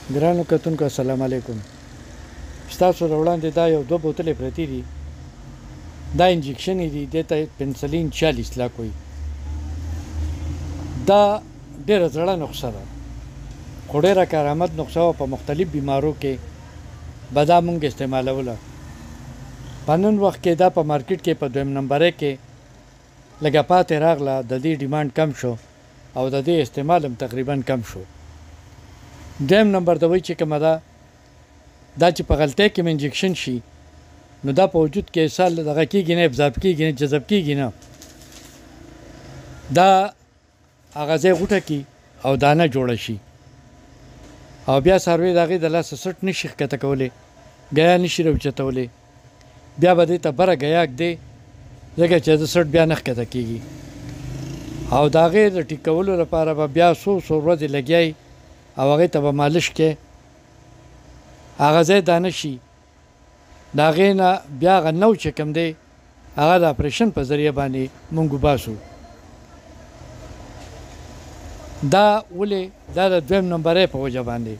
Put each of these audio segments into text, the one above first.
ګرانو کتونکو السلام علیکم. ستاسو له وړاندې دا یو 2 بوتلې پرتې دي. دا انجکشن دي، دې ته پنسلین 40 لاک وایي. دا ډېره زړه نسخه ده، خو ډېره کارآمد نسخه وه. په مختلف بیمارو کې به دا مونږ استعمالوله. په نن وخت کې دا په مارکیټ کې په 2 نمبرۍ کې لږه پاتې راغله. د دې ډیمانډ کم شو او د دې استعمال هم تقریبا کم شو. 2 نمبر دوی چې کومه ده، دا چې په غلطۍ کې انجکشن شي نو دا په وجود کې سال دغه کېږي نه، ابزاب کېږي نه، جذب کېږي نه. دا هغه ځای غوټه کي او دانه جوړه شي او بیا څاروي د هغې د لاسه سټ نشي ښکته کولی، ګیا نشي راوچتولی. بیا به دې ته بره ګیا ږدې، ځکه چې د سټ بیا نه ښکته کېږي. او د هغې د ټیک کولو لپاره به بیا څو ورځې لګیایي او هغې ته به مالش کې هغه ځای دانه شي. د هغې نه بیا هغه نو چې کوم دی هغه د اپریشن په ذریعه باندې مونږ وباسو. دا ولې دا د 2 نمبرۍ په وجه باندې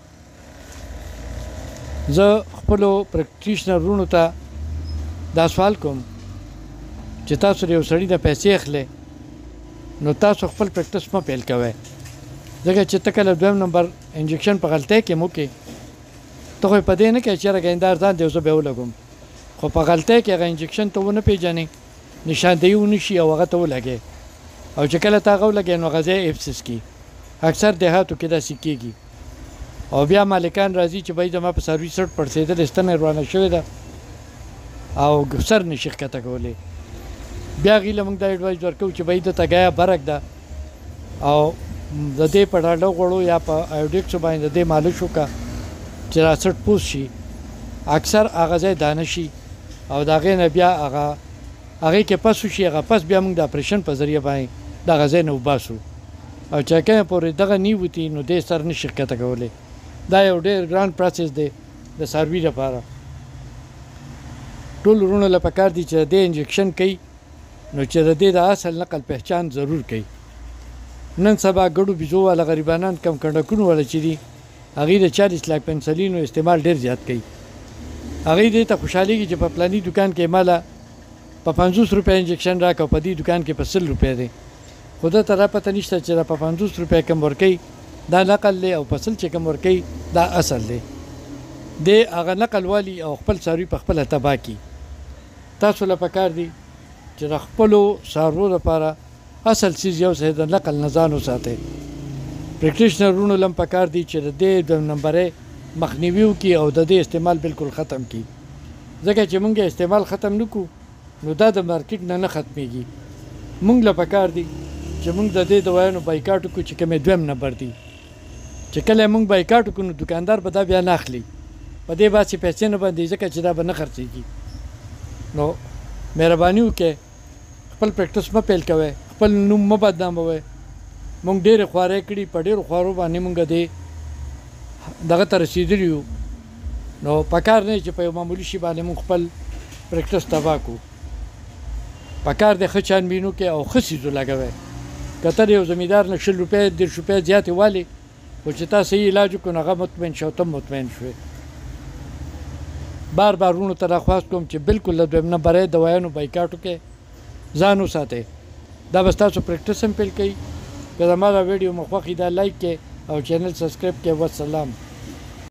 زه خپلو پریکټیشنر وروڼو ته دا سوال کوم چې تاسو د یو سړي نه پیسې اخلئ نو تاسو خپل پریکټس مه پیل کوئ، ځکه چې ته کله 2 نمبر انجکشن په غلطۍ کې مو کې ته خو یې په دې نه کوې چې یاره ګیندار ځان دی زه به یې ولګوم، خو په غلطۍ کې هغه انجکشن ته ونه پېژنې، نشاندهي ونه شي او هغه ته ولګې، او چې کله ته هغه ولګې نو هغه ځای افسس کي. اکثر دیهاتو کې داسې کېږي. او بیا مالکان راځي چې بهی زما په څاروي سټ پړسېدلې، ستنه یې روانه شوې ده او سر نشي ښکته کولی. بیا هغې له موږ دا اډوایز ورکوو چې بهی دته ګیه برک ده او د دې په ډاډه غوړو یا په ایوډکسو باندې د دې مالش وکړه چې را سټ پوس شي. اکثر هغه ځای دانه شي او د هغې نه بیا هغې کې پس وشي، هغه پس بیا موږ د اپریشن په ذریعه باندې د هغه ځای نه وباسو. او چې کومه پورې دغه نه وتي نو دې سر نشي ښکته کولی. دا یو ډېر ګران پروسس دی د څاروي لپاره. ټول وروڼو له پکار دي چې د دې انجکشن کوي نو چې د دې د اصل نقل پہچان ضرور کوي. نن سبا ګډو بيزو والا غریبانان کم کنډکونو والا چې دي هغې د 40 لاک پنسلینو استعمال ډېر زیات کوي. هغې دې ته خوشحالېږي چې په پلاني دوکان کې ماله په 50 روپۍ انجکشن راکړه او په دې دوکان کې په 100 روپۍ دی. خو ده ته را پته نشته چې دا په 50 روپۍ کم ورکوي دا نقل دی او په 100 چې کم ورکوي دا اصل دی. دی هغه نقل والي او خپل څاروي په خپله تباه کي. تاسو له پکار دي چې د خپلو څاروو لپاره اصل څیز یو څه د نقل نه ځان وساتئ. پریکټیشنر وروڼو له هم پکار دي چې د دې 2 نمبرۍ مخنیوي وکړي او د دې استعمال بالکل ختم کړي، ځکه چې موږ استعمال ختم نه کړو نو دا د مارکیټ نه ختمیږي. موږ له پکار دي چې موږ د دې دوایانو بایکاټ وکړو چې کومې 2 نمبر دي. چې کله موږ بایکاټ وکړو نو دوکاندار به دا بیا نه اخلي، په دې باسې پیسې نه باندې، ځکه چې دا به نه خرڅېږي. نو مهرباني وکړئ خپل پریکټس مه پیل کوئ، خپل نوم مه بدناموئ. موږ ډېرې خوارۍ کړي، په ډېرو خوارو باندې موږ دې دغه ته رسېدلي یو. نو پکار نه چې په یو معمولي شي باندې موږ خپل پریکټس تباه کړو. پکار دی ښه چانبین وکړئ او ښه څیز ولګوئ. که ته د یو زمیندار نه 20 روپۍ 30 روپۍ زیاتې والې خو چې تا صحیح علاج وکړو نو هغه مطمئن شو، ته مطمئن شوې. بار بار وروڼو ته راخواست کوم چې بالکل د 2 نمبرۍ دوایانو بایکاټ وکړئ، ځان وساتئ. دا به ستاسو پریکټس هم پیل کوي. که زما دا ویډیو مو خوښ وي دا لایک کړئ او چینل سبسکرایب کړئ. والسلام.